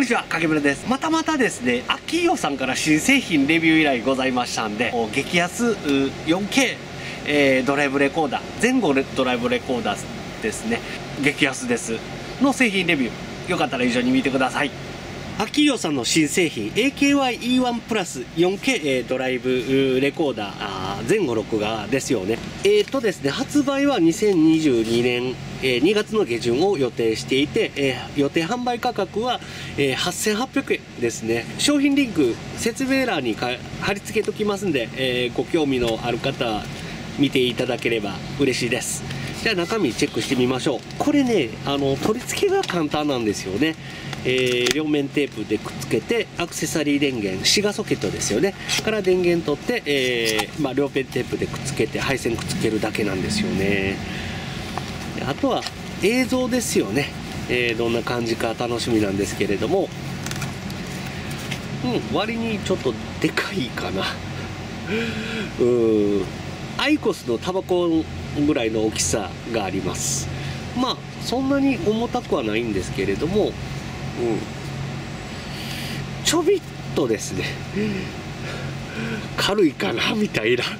んにちは、影村です。またですね、アキヨさんから新製品レビュー依頼ございましたんで、激安 4K、ドライブレコーダー、前後ドライブレコーダーですね、激安ですの製品レビュー、よかったら一緒に見てください。アキヨさんの新製品 AKY-E1 プラス 4K ドライブレコーダー前後録画ですよね。ですね、発売は2022年2月の下旬を予定していて、予定販売価格は8800円ですね。商品リンク説明欄に貼り付けときますんで、ご興味のある方見ていただければ嬉しいです。じゃあ中身チェックしてみましょう。これね、取り付けが簡単なんですよね。両面テープでくっつけて、アクセサリー電源、シガソケットですよねから電源取って、両面テープでくっつけて配線くっつけるだけなんですよね。あとは映像ですよね。どんな感じか楽しみなんですけれども、割にちょっとでかいかな。アイコスのタバコぐらいの大きさがあります。まあそんなに重たくはないんですけれども、ちょびっとですね、軽いかなみたいな。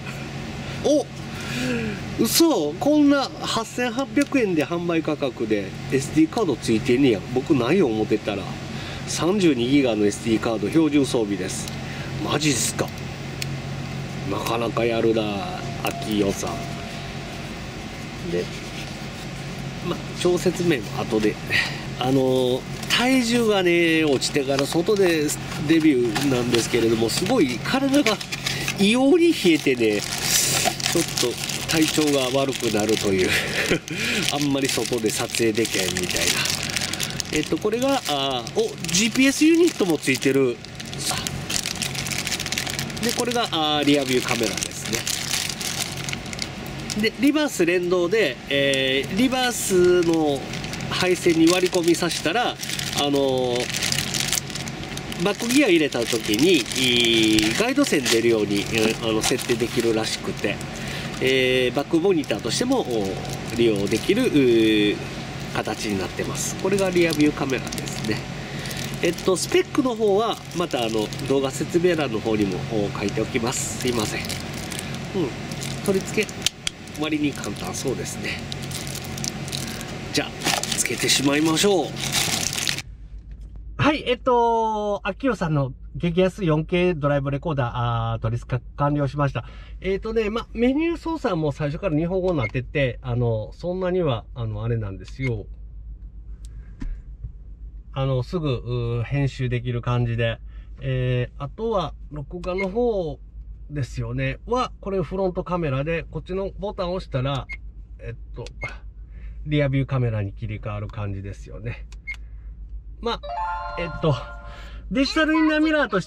嘘、こんな8800円で販売価格で SD カードついてんねや。僕ないよ思ってたら32ギガの SD カード標準装備です。マジっすか。なかなかやるな、アキヨさんで。超説明も後で。体重がね落ちてから外でデビューなんですけれども、すごい体が異様に冷えてね、ちょっと体調が悪くなるというあんまり外で撮影できへんみたいな。これがGPS ユニットもついてる。でこれがリアビューカメラですね。でリバース連動で、リバースの配線に割り込みさせたら、バックギア入れた時にガイド線出るように設定できるらしくて、バックモニターとしても利用できる形になってます。これがリアビューカメラですね。スペックの方はまた動画説明欄の方にも書いておきます。すいません。取り付け割に簡単そうですね。じゃあつけてしまいましょう。はい、アキヨさんの激安 4K ドライブレコーダー、取り付け完了しました。メニュー操作も最初から日本語になってて、そんなには、あれなんですよ。すぐ、編集できる感じで。あとは、録画の方ですよね。これフロントカメラで、こっちのボタンを押したら、リアビューカメラに切り替わる感じですよね。デジタルインナーミラーとして、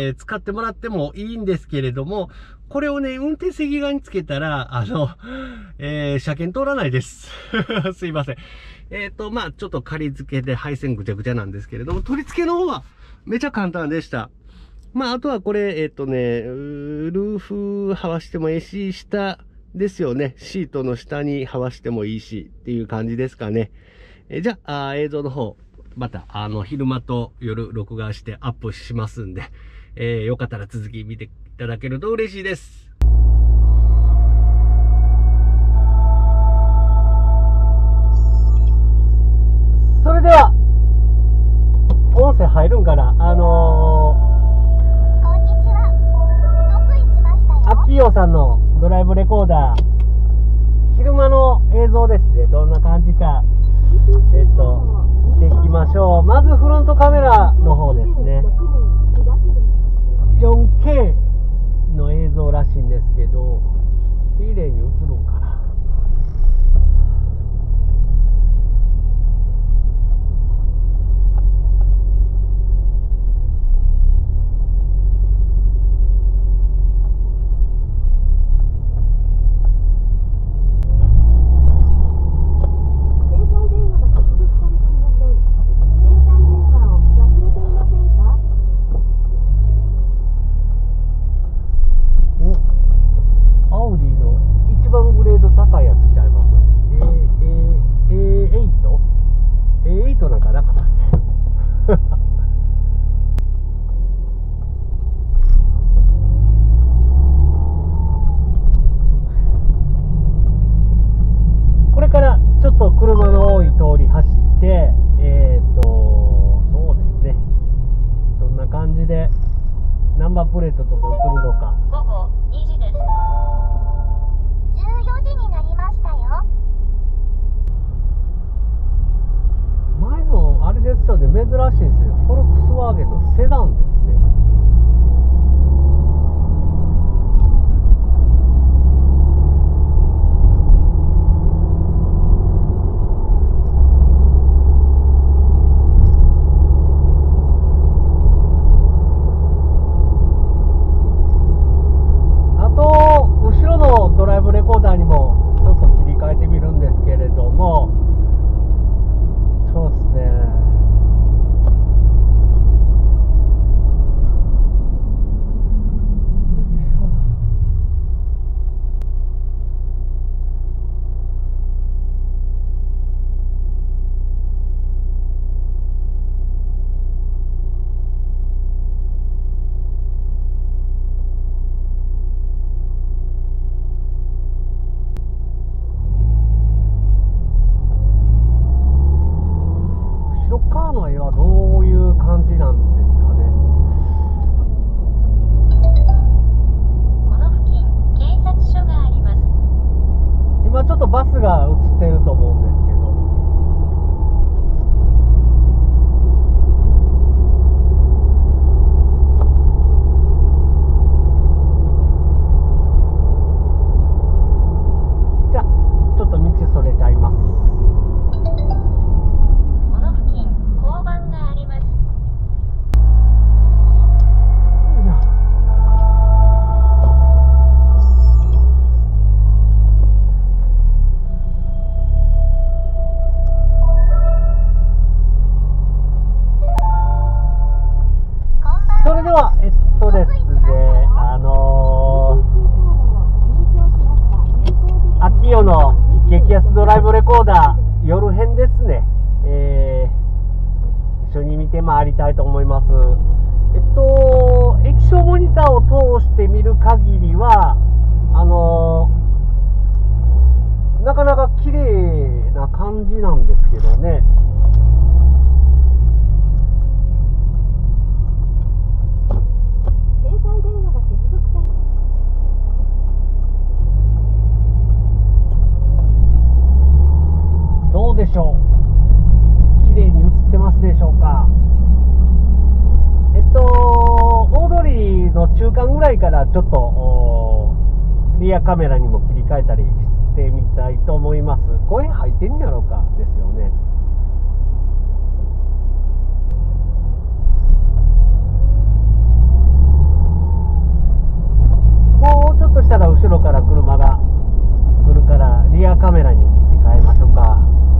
使ってもらってもいいんですけれども、これをね、運転席側につけたら、車検通らないです。すいません。ちょっと仮付けで配線ぐちゃぐちゃなんですけれども、取り付けの方はめちゃ簡単でした。あとはこれ、ルーフはわしてもいいし、下ですよね。シートの下にはわしてもいいし、っていう感じですかね。じゃあ、映像の方、また、昼間と夜録画してアップしますんで、よかったら続き見ていただけると嬉しいです。それでは、音声入るんかな？ こんにちは。得意しましたよ。 アキヨさんのドライブレコーダー、昼間の映像ですね。どんな感じか。見ていきましょう。まずフロントカメラの方ですね。4K の映像らしいんですけど、綺麗に映るんかな。 携帯電話が接続されていません。携帯プレートとか映るのか。 午後2時です。14時になりましたよ。 前のあれですよね、珍しいですね。フォルクスワーゲンのセダンですね。あと後ろのドライブレコーダーにもちょっと切り替えてみるんですけれども、そうですね。後ろ側の絵はどういう感じなんですかね。 この付近、警察署があります。 今ちょっとバスが映ってると思うんですけど、じゃあちょっと道それちゃいます。 この付近、交番があります。 よいしょ。 こんばんは。 それではですね、秋代の激安ドライブレコーダー夜編ですね、一緒に見て回りたいと思います。液晶モニターを通して見る限りはなかなか綺麗な感じなんですけどね。 携帯電話が接続され、 どうでしょう、綺麗に映ってますでしょうか。大通りの中間ぐらいからちょっとリアカメラにも切り替えたりしてみたいと思います。声入ってんやろうかですよね。もうちょっとしたら後ろから車が来るからリアカメラに切り替えましょうか。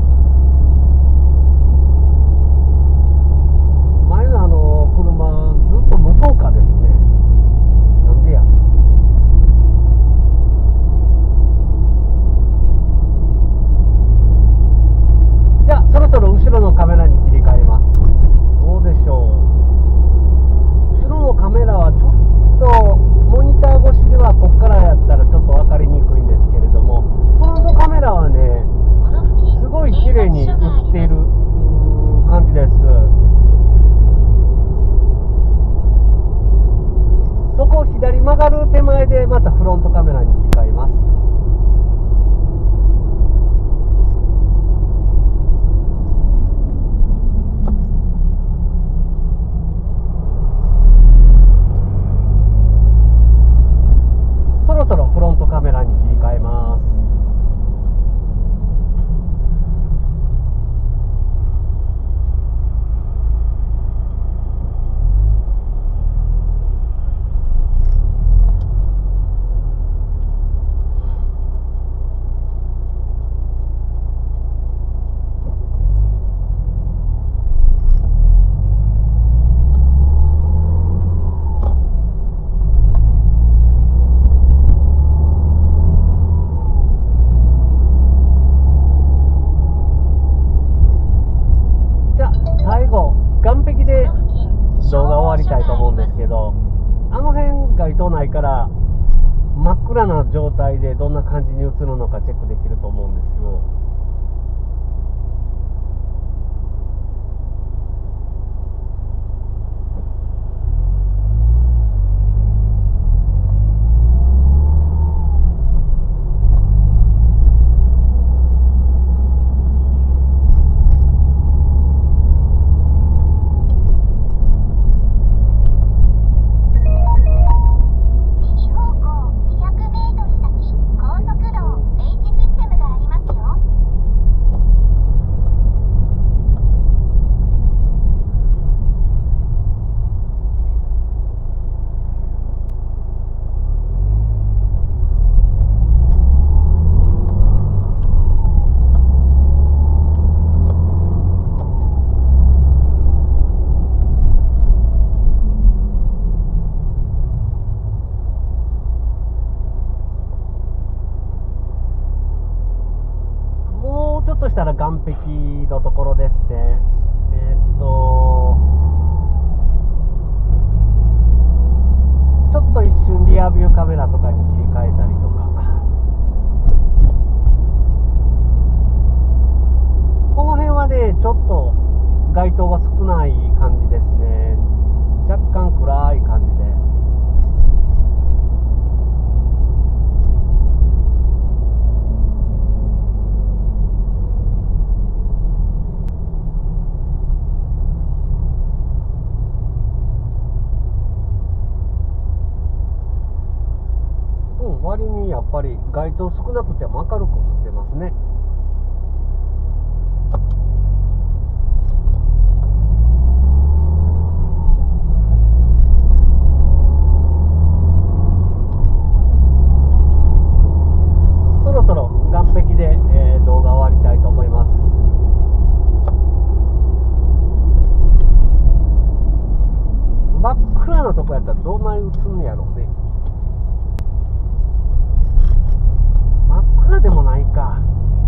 前の車ずっと無効化ですね。なんでや。じゃあそろそろ後ろのカメラに切り替えます。どうでしょう。後ろのカメラはちょっとモニター越しではここからやったらちょっと分かりにくいんですけれども、フロントカメラはねこの付近、 すごい綺麗に映っている感じです。そこを左曲がる手前でまたフロントカメラに切り替えます。そろそろフロントカメラに切り替えます。動画終わりたいと思うんですけど、あの辺街灯ないから真っ暗な状態でどんな感じに映るのかチェックできると思うんですよ。 したら岸壁のところですね。ちょっと一瞬リアビューカメラとかに切り替えたりとか。この辺はね、ちょっと街灯が少ない感じですね。若干暗い感じで。割にやっぱり街灯少なくても明るく映ってますね。そろそろ岸壁で、動画終わりたいと思います。真っ暗なとこやったらどんなに映んねやろうね。でもないか。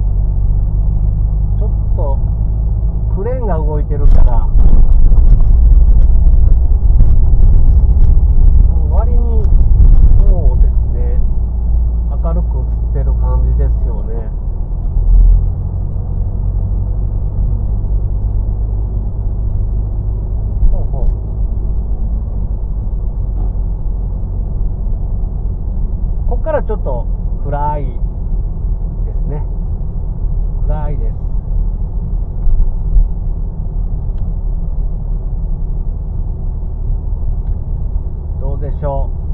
ちょっとクレーンが動いてるから、割にそうですね、明るく映ってる感じですよね。ほうほう。こっからちょっと暗いですね。暗いです。どうでしょう。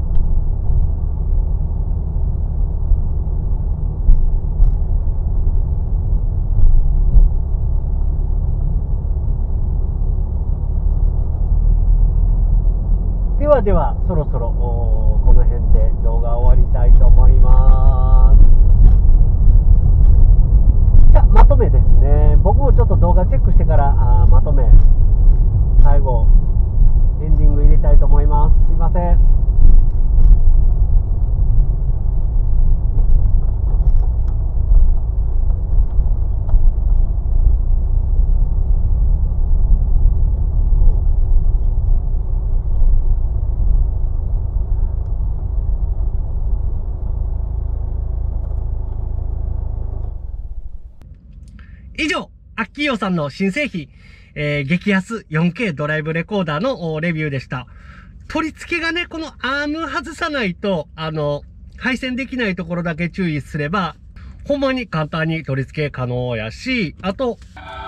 ではそろそろこの辺で動画終わりたいと思います。じゃあまとめですね。僕もちょっと動画チェックしてからまとめ最後エンディング入れたいと思います。すいません。 以上、アッキーヨさんの新製品、激安 4K ドライブレコーダーのレビューでした。取り付けがね、このアーム外さないと、配線できないところだけ注意すれば、ほんまに簡単に取り付け可能やし、あと、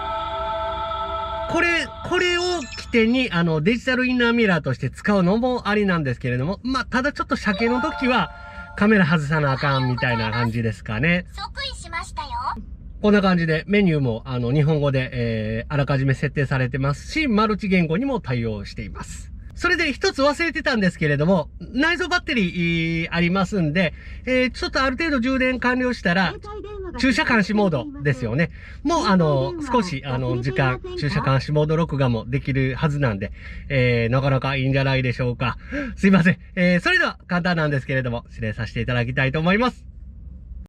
これを起点に、デジタルインナーミラーとして使うのもありなんですけれども、まあ、ただちょっと車検の時は、カメラ外さなあかんみたいな感じですかね。 即位しましたよ。 こんな感じでメニューも日本語で、あらかじめ設定されてますし、マルチ言語にも対応しています。それで一つ忘れてたんですけれども、内蔵バッテリーありますんで、ちょっとある程度充電完了したら、駐車監視モードですよね。もう少し時間、駐車監視モード録画もできるはずなんで、なかなかいいんじゃないでしょうか。すいません。それでは簡単なんですけれども、指令させていただきたいと思います。